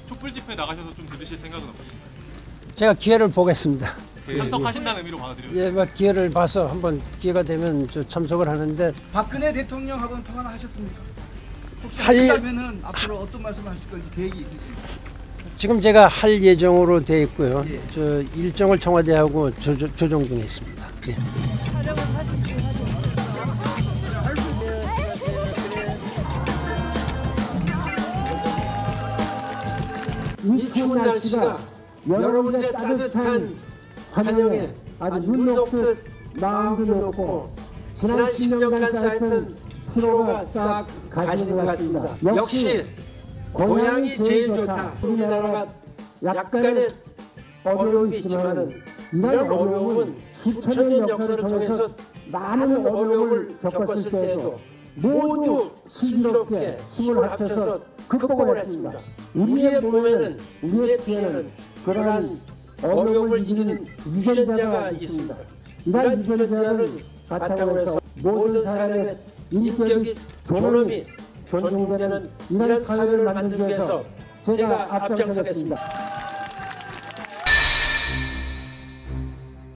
촛불 집회 나가셔서 좀 들으실 생각은 없으신가요? 제가 기회를 보겠습니다. 참석하신다는 의미로 받아들여요. 예, 뭐 기회를 봐서 한번 기회가 되면 저 참석을 하는데. 박근혜 대통령하고는 통화는 하셨습니까? 혹시 하신다면은 앞으로 어떤 말씀을 하실 건지 계획이 있으십니까? 지금 제가 할 예정으로 돼 있고요. 예. 저 일정을 청와대하고 조정 중에 있습니다. 예. 이 추운 날씨가 여러분의 따뜻한 환영에 아주 눈 녹듯 마음도 녹고 지난 10년간 쌓였던 피로가 싹 가시는 것 같습니다. 역시 고향이 제일 좋다. 우리나라가 약간의 어려움이 있지만은 이런 어려움은 수천 년 역사를 통해서 많은 어려움을 겪었을 때에도 모두 슬기롭게 힘을 합쳐서 극복을 했습니다. 우리의 몸에는, 우리의 피에는 그러한 어려움을 이기는 유전자가 있습니다. 이러한 유전자를 바탕으로 해서 모든 사람의 인격이 존엄이 존중되는 이런 사회를 만들기 위해서 제가 앞장서겠습니다.